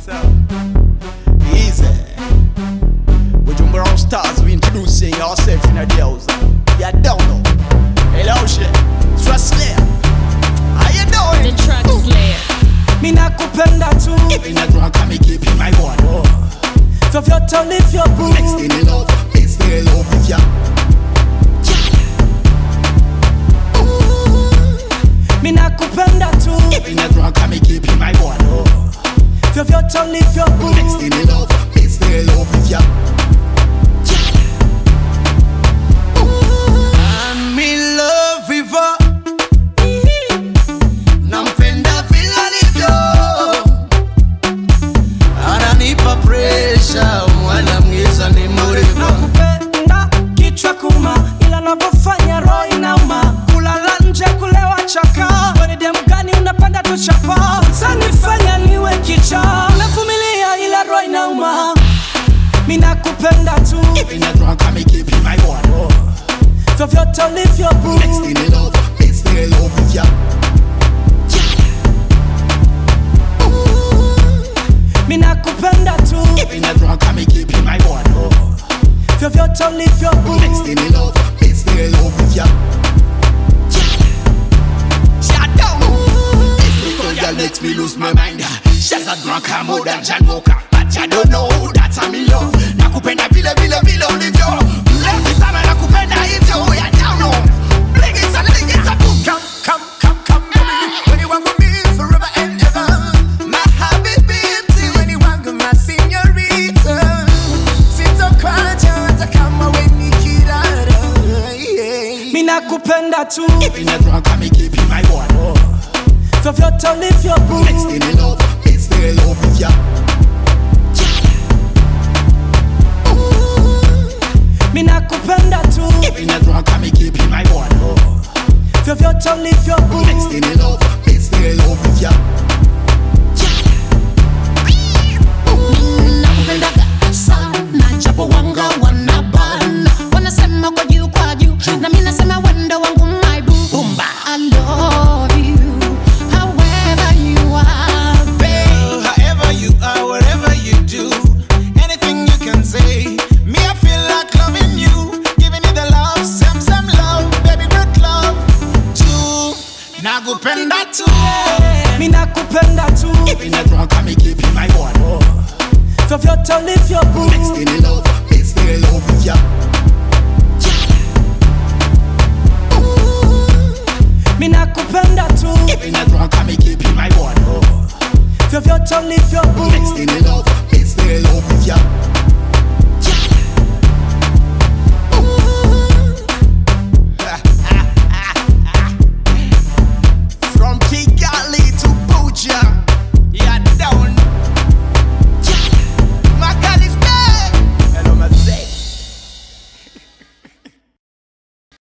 So, easy. With your brown stars, we introducing ourselves in the house. You don't know. Hello, shit. Trust Slayer. How you doing? The Track Slayer. Mi nakupenda tu. If you're not drunk, I keep in my one. Vyovyote ulivyo boo. Next thing you love, next thing you love with ya. Mi nakupenda tu. If you're not drunk, I keep in my one. Vyovyote ulivyo boo. Next thing you love, next thing you love with ya. I'm in love with her. Nampenda vile alivyo. Ananipa pressure, mwanamweza ni muriva. Nakupenda kichwa kuma, ila navyofanya roho inauma. Kulala nje kulewa chaka, wewe demu gani unapenda tuchapa? Zanifanya niwe kicha, navumilia ila roho inauma. Mi nakupenda tu. If you're not drunk, I keep in my one. Vyovyote ulivyo boo. Next thing you love, next thing you love with ya. Mi nakupenda tu. If you're not drunk, I keep in my one. Vyovyote ulivyo boo. Next thing you love, next thing you love with ya. Shut down. This little girl makes me lose my mind. She's a drunk more than John Walker, but you don't know that I'm in love. Nakupenda vile vile vile ulivyo. Left is time nakupenda hivyo. You don't know. Bling it and bling it up. Come, baby. When you want me forever and ever. My habibi, when you want my señorita. Sito kwacha hata kama we ni kirara. Mi nakupenda tu. If you're not drunk, I keep in my one. Vyovyote ulivyo boo. Next thing you love, next thing you love with ya. Mi nakupenda tu. If you're not drunk, I keep in my one. Vyovyote ulivyo boo. Next thing you love, next thing you love with ya. Nakupendaga sana, japo wanga wanabana. Wanasema kwa juu, na mimi nasema wendo wangu my boo. I love you, however you are, babe. However you are, whatever you do, anything you can say. Me, I feel like loving you, giving you the love, some love, baby, good love. Too, nakupenda tu. Mi nakupenda tu. If you're not drunk, I keep in my one. Vyovyote ulivyo boo. Next thing you love, next thing you love with ya. Mi nakupenda tu. If you're not drunk, I keep in my one. Vyovyote ulivyo boo. Next thing you love, next thing you love with ya.